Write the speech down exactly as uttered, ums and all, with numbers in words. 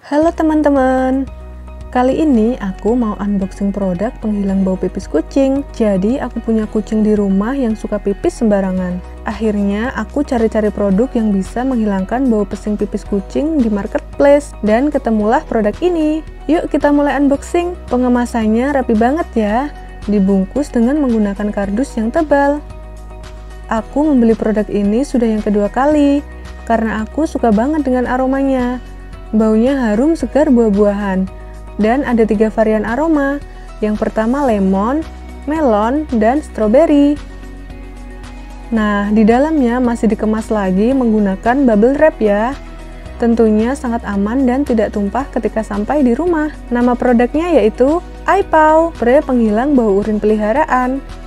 Halo teman-teman, kali ini aku mau unboxing produk penghilang bau pipis kucing. Jadi aku punya kucing di rumah yang suka pipis sembarangan. Akhirnya aku cari-cari produk yang bisa menghilangkan bau pesing pipis kucing di marketplace, dan ketemulah produk ini. Yuk kita mulai unboxing. Pengemasannya rapi banget ya, dibungkus dengan menggunakan kardus yang tebal. Aku membeli produk ini sudah yang kedua kali, karena aku suka banget dengan aromanya. Baunya harum segar buah-buahan, dan ada tiga varian aroma. Yang pertama lemon, melon, dan stroberi. Nah, di dalamnya masih dikemas lagi menggunakan bubble wrap ya. Tentunya sangat aman dan tidak tumpah ketika sampai di rumah. Nama produknya yaitu iPaw, spray penghilang bau urin peliharaan.